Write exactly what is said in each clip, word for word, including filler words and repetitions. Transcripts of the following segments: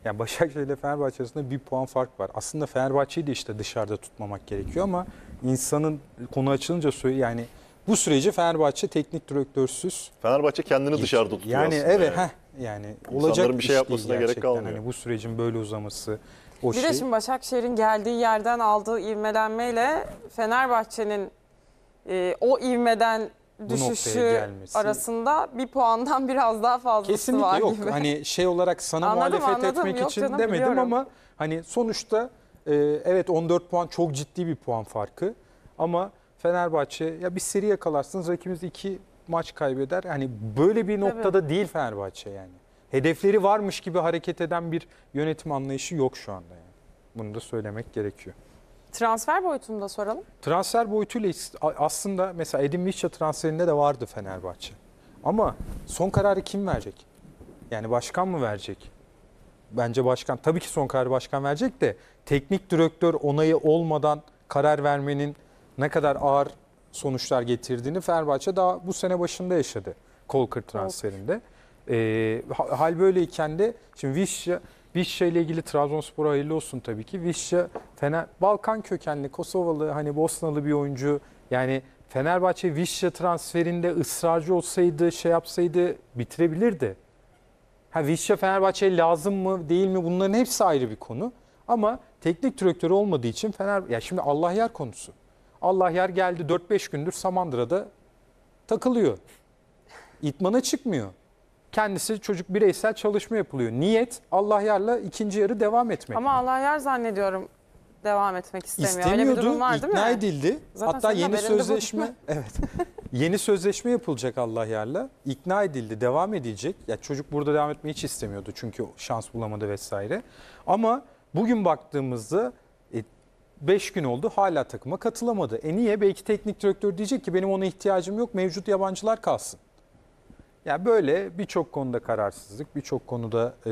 Yani Başakşehir ile Fenerbahçe arasında bir puan fark var. Aslında Fenerbahçe'yi de işte dışarıda tutmamak gerekiyor ama insanın konu açılınca söyle yani bu süreci Fenerbahçe teknik direktörsüz. Fenerbahçe kendini Geç, dışarıda tutuyor yani aslında. Evet, yani heh, yani İnsanların olacak bir şey iş yapmasına değil gerek gerçekten. kalmıyor. Hani bu sürecin böyle uzaması o bir şey. de şimdi Başakşehir'in geldiği yerden aldığı ivmelenmeyle Fenerbahçe'nin e, o ivmeden düşüşü arasında bir puandan biraz daha fazlası Kesinlikle var yok. gibi. Hani şey olarak sana Anladım, muhalefet anladım. etmek Yok için canım, demedim biliyorum. ama hani sonuçta e, evet on dört puan çok ciddi bir puan farkı ama Fenerbahçe ya bir seri yakalarsınız rakibiniz iki maç kaybeder. Hani böyle bir noktada Tabii. değil Fenerbahçe yani. Hedefleri varmış gibi hareket eden bir yönetim anlayışı yok şu anda yani. Bunu da söylemek gerekiyor. Transfer boyutunu da soralım. Transfer boyutuyla aslında mesela Edin Visca transferinde de vardı Fenerbahçe. Ama son kararı kim verecek? Yani başkan mı verecek? Bence başkan. Tabii ki son kararı başkan verecek de teknik direktör onayı olmadan karar vermenin ne kadar ağır sonuçlar getirdiğini Fenerbahçe daha bu sene başında yaşadı. Kolkır transferinde. Ee, hal böyleyken de şimdi Visca Visca ile ilgili Trabzonspor'a hayırlı olsun tabii ki. Visca Fener, Balkan kökenli, Kosovalı, hani Bosnalı bir oyuncu. Yani Fenerbahçe Visca transferinde ısrarcı olsaydı, şey yapsaydı bitirebilirdi. Ha Visca Fenerbahçe'ye lazım mı, değil mi? Bunların hepsi ayrı bir konu. Ama teknik direktörü olmadığı için Fener ya şimdi Allahyar konusu. Allahyar geldi dört beş gündür Samandıra'da takılıyor. İtmana çıkmıyor. Kendisi çocuk bireysel çalışma yapılıyor. Niyet Allahyar'la ikinci yarı devam etmek. Ama Allahyar zannediyorum devam etmek istemiyor. İstemiyordu, Öyle bir durum var değil mi? ikna edildi. Zaten Hatta senin yeni haberin de bu. sözleşme evet. Yeni sözleşme yapılacak Allahyar'la. İkna edildi, devam edilecek. Ya çocuk burada devam etmeyi hiç istemiyordu çünkü şans bulamadı vesaire. Ama bugün baktığımızda beş gün oldu hala takıma katılamadı. E niye? Belki teknik direktör diyecek ki benim ona ihtiyacım yok. Mevcut yabancılar kalsın. Ya böyle birçok konuda kararsızlık, birçok konuda e,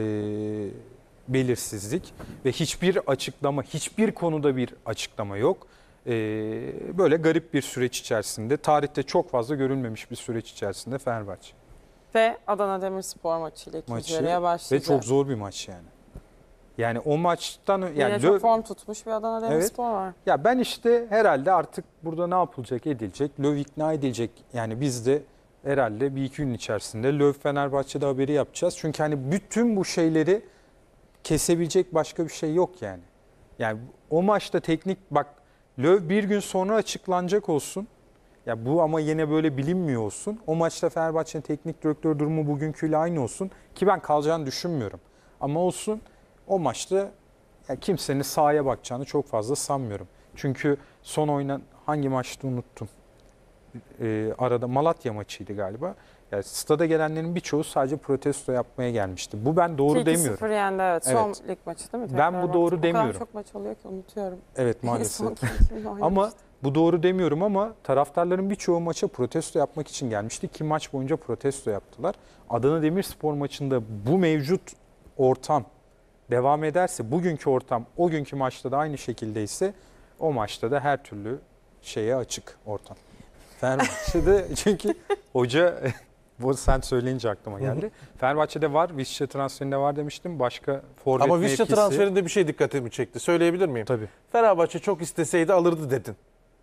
belirsizlik ve hiçbir açıklama, hiçbir konuda bir açıklama yok. E, böyle garip bir süreç içerisinde, tarihte çok fazla görülmemiş bir süreç içerisinde Fenerbahçe. Ve Adana Demirspor maçıyla ikinci yarıya başlayacak. Ve çok zor bir maç yani. Yani o maçtan yani yine çok form tutmuş bir Adana Demirspor evet. var. Ya ben işte herhalde artık burada ne yapılacak, edilecek? Löw ikna edilecek. Yani biz de herhalde bir iki gün içerisinde Löw Fenerbahçe'de haberi yapacağız. Çünkü hani bütün bu şeyleri kesebilecek başka bir şey yok yani. Yani o maçta teknik bak Löw bir gün sonra açıklanacak olsun. Ya bu ama yine böyle bilinmiyor olsun. O maçta Fenerbahçe'nin teknik direktör durumu bugünküyle aynı olsun. Ki ben kalacağını düşünmüyorum. Ama olsun o maçta ya kimsenin sahaya bakacağını çok fazla sanmıyorum. Çünkü son oynan hangi maçtı unuttum. Ee, arada Malatya maçıydı galiba. Yani stada gelenlerin birçoğu sadece protesto yapmaya gelmişti. Bu ben doğru demiyorum. iki sıfır yendi evet. Son evet. lig maçı değil mi? Tekrar ben bu baktım. doğru o demiyorum. O kadar çok maç oluyor ki unutuyorum. Evet maalesef. Ama bu doğru demiyorum ama taraftarların birçoğu maça protesto yapmak için gelmişti ki maç boyunca protesto yaptılar. Adana Demirspor maçında bu mevcut ortam devam ederse, bugünkü ortam o günkü maçta da aynı şekildeyse o maçta da her türlü şeye açık ortam. Fenerbahçe'de çünkü hoca bu sen söyleyince aklıma geldi. Fenerbahçe'de var, Visca transferinde var demiştim. Başka forvet Ama Visca mevkisi... transferinde bir şey dikkatimi çekti. Söyleyebilir miyim? Tabii. Fenerbahçe çok isteseydi alırdı dedin.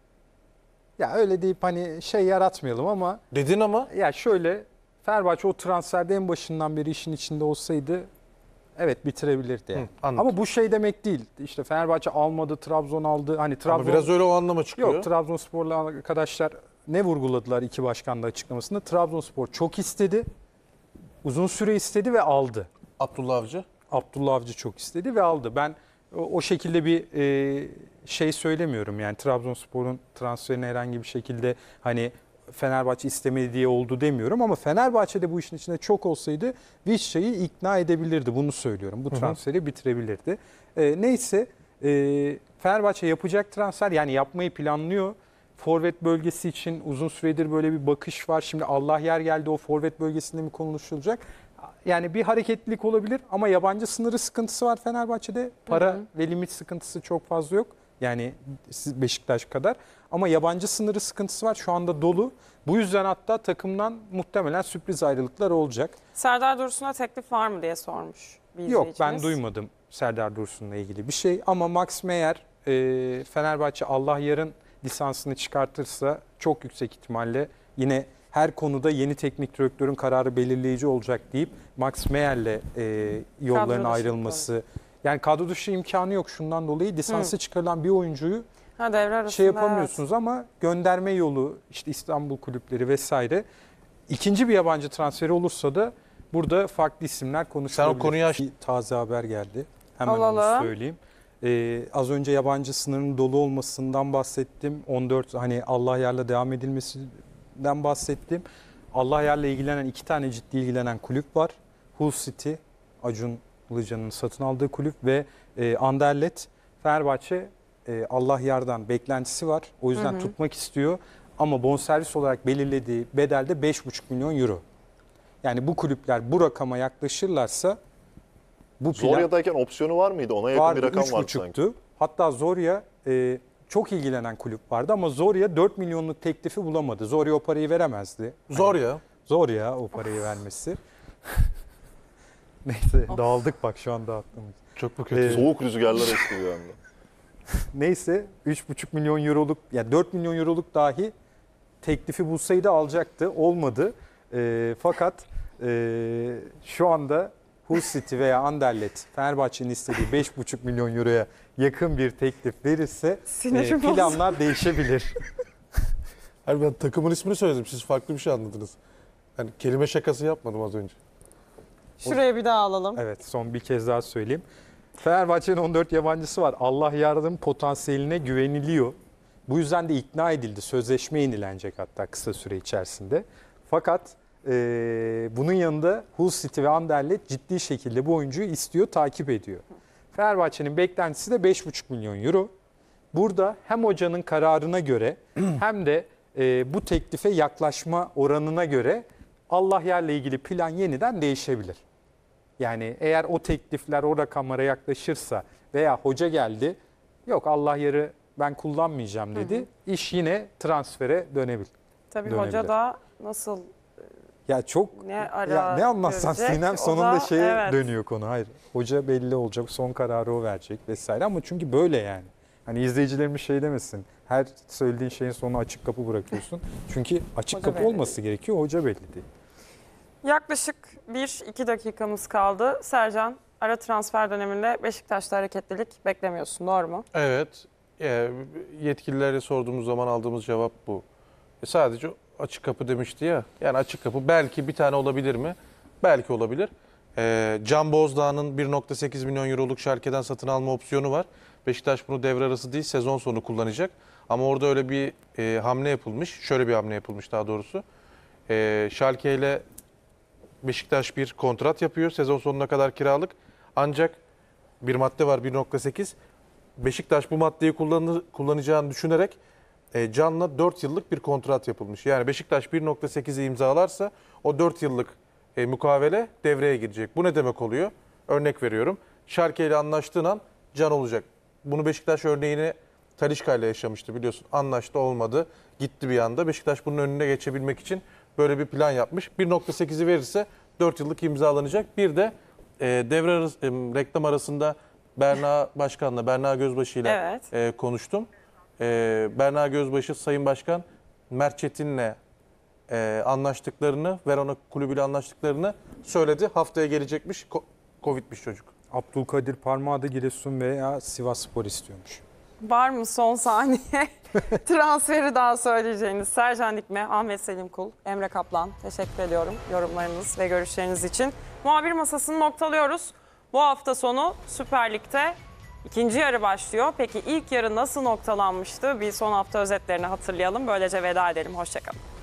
Ya öyle deyip hani şey yaratmayalım ama... Dedin ama. Ya şöyle, Fenerbahçe o transferde en başından beri işin içinde olsaydı evet bitirebilirdi yani. Hı, ama bu şey demek değil. İşte Fenerbahçe almadı, Trabzon aldı. Hani Trabzon... Ama biraz öyle o anlama çıkıyor. Yok, Trabzonspor'la arkadaşlar ne vurguladılar iki başkan da açıklamasında? Trabzonspor çok istedi, uzun süre istedi ve aldı. Abdullah Avcı? Abdullah Avcı çok istedi ve aldı. Ben o, o şekilde bir e, şey söylemiyorum. Yani Trabzonspor'un transferine herhangi bir şekilde hani Fenerbahçe istemedi diye oldu demiyorum ama Fenerbahçe'de bu işin içinde çok olsaydı Visca'yı ikna edebilirdi. Bunu söylüyorum. Bu transferi hı hı. bitirebilirdi. E, neyse e, Fenerbahçe yapacak transfer yani yapmayı planlıyor. Forvet bölgesi için uzun süredir böyle bir bakış var. Şimdi Allahyar geldi, o forvet bölgesinde mi konuşulacak? Yani bir hareketlilik olabilir ama yabancı sınırı sıkıntısı var Fenerbahçe'de. Para hı hı. ve limit sıkıntısı çok fazla yok. Yani Beşiktaş kadar. Ama yabancı sınırı sıkıntısı var. Şu anda dolu. Bu yüzden hatta takımdan muhtemelen sürpriz ayrılıklar olacak. Serdar Dursun'a teklif var mı diye sormuş. bir Yok, ben izleyicimiz. duymadım Serdar Dursun'la ilgili bir şey. Ama Max Meyer, e, Fenerbahçe Allah yarın lisansını çıkartırsa çok yüksek ihtimalle yine her konuda yeni teknik direktörün kararı belirleyici olacak deyip Max Meyer'le e, yolların Kadro dışı ayrılması. Yani kadro dışı imkanı yok şundan dolayı. Lisansı çıkarılan bir oyuncuyu Ha, devre arasında, şey yapamıyorsunuz ama gönderme yolu, işte İstanbul kulüpleri vesaire. İkinci bir yabancı transferi olursa da burada farklı isimler konuşulabilir. Sen o konuyu aç- Bir taze haber geldi. Hemen Alalım. onu söyleyeyim. Ee, az önce yabancı sınırının dolu olmasından bahsettim. on dört hani Allah yarla devam edilmesinden bahsettim. Allah yarla ilgilenen iki tane ciddi ilgilenen kulüp var. Hull City, Acun Ilıcalı'nın satın aldığı kulüp ve e, Anderlecht. Fenerbahçe e, Allah yardan beklentisi var. O yüzden Hı hı. tutmak istiyor. Ama bonservis olarak belirlediği bedelde beş buçuk milyon euro. Yani bu kulüpler bu rakama yaklaşırlarsa bu plan Zorya'dayken opsiyonu var mıydı? Ona yakın bir vardı, rakam üç vardı sanki. buçuktu. Hatta Zorya e, çok ilgilenen kulüp vardı ama Zorya dört milyonluk teklifi bulamadı. Zorya o parayı veremezdi. Zor Hani ya. Zor ya o parayı vermesi. Neyse dağıldık bak şu anda aklımız. Çok mu kötü? Ee, Soğuk rüzgarlar esti bir anda. Neyse üç buçuk milyon euroluk yani dört milyon euroluk dahi teklifi bulsaydı alacaktı. Olmadı. E, fakat e, şu anda Hull City veya Anderlecht Fenerbahçe'nin istediği beş buçuk milyon euroya yakın bir teklif verirse e, Sinirim bozuldu. planlar değişebilir. Hayır, ben takımın ismini söyledim. Siz farklı bir şey anladınız. Yani kelime şakası yapmadım az önce. Şuraya bir daha alalım. Evet, son bir kez daha söyleyeyim. Fenerbahçe'nin on dört yabancısı var. Allah yardım potansiyeline güveniliyor. Bu yüzden de ikna edildi. Sözleşme yenilenecek hatta kısa süre içerisinde. Fakat e, bunun yanında Hull City ve Anderlecht ciddi şekilde bu oyuncuyu istiyor, takip ediyor. Fenerbahçe'nin beklentisi de beş buçuk milyon euro. Burada hem hocanın kararına göre hem de e, bu teklife yaklaşma oranına göre Allah yarla ilgili plan yeniden değişebilir. Yani eğer o teklifler o rakamlara yaklaşırsa veya hoca geldi, yok Allah yarı ben kullanmayacağım dedi, hı hı. iş yine transfere dönebilir. Tabii dönebilir. hoca da nasıl Ya çok ne ara ya ne anlatsan görecek, Sinem o sonunda da- şeye evet. dönüyor konu. Hayır. Hoca belli olacak, son kararı o verecek vesaire ama çünkü böyle yani. Hani izleyicilerimiz şey demesin. Her söylediğin şeyin sonu açık kapı bırakıyorsun. Çünkü açık Hoca kapı belli olması gerekiyor. Hoca belli değil. Yaklaşık bir iki dakikamız kaldı. Sercan, ara transfer döneminde Beşiktaş'ta hareketlilik beklemiyorsun, doğru mu? Evet. E, yetkililere sorduğumuz zaman aldığımız cevap bu. E, sadece açık kapı demişti ya. Yani açık kapı belki bir tane olabilir mi? Belki olabilir. E, Can Bozdağ'ın bir nokta sekiz milyon euroluk Schalke'den satın alma opsiyonu var. Beşiktaş bunu devre arası değil sezon sonu kullanacak. Ama orada öyle bir e, hamle yapılmış. Şöyle bir hamle yapılmış daha doğrusu. E, Schalke ile Beşiktaş bir kontrat yapıyor. Sezon sonuna kadar kiralık. Ancak bir madde var bir nokta sekiz. Beşiktaş bu maddeyi kullanı, kullanacağını düşünerek e, Can'la dört yıllık bir kontrat yapılmış. Yani Beşiktaş bir nokta sekizi imzalarsa o dört yıllık e, mukavele devreye girecek. Bu ne demek oluyor? Örnek veriyorum. Schalke ile anlaştığın an Can olacak. Bunu Beşiktaş örneğini Talisca ile yaşamıştı biliyorsun. Anlaştı olmadı. Gitti bir anda. Beşiktaş bunun önüne geçebilmek için böyle bir plan yapmış. bir nokta sekizi verirse dört yıllık imzalanacak. Bir de e, devre arası, e, reklam arasında Berna Başkan'la, Berna Gözbaşı ile Evet. e, konuştum. E, Berna Gözbaşı, Sayın Başkan Mert Çetin'le e, anlaştıklarını, Verona kulübüyle anlaştıklarını söyledi. Haftaya gelecekmiş. Ko- Covid'miş çocuk. Abdülkadir Parmağı da Giresun veya Sivasspor istiyormuş. Var mı son saniye transferi daha söyleyeceğiniz? Sercan Dikme, Ahmet Selim Kul, Emre Kaplan. Teşekkür ediyorum yorumlarınız ve görüşleriniz için. Muhabir masasını noktalıyoruz. Bu hafta sonu Süper Lig'de ikinci yarı başlıyor. Peki ilk yarı nasıl noktalanmıştı? Bir son hafta özetlerini hatırlayalım. Böylece veda edelim. Hoşçakalın.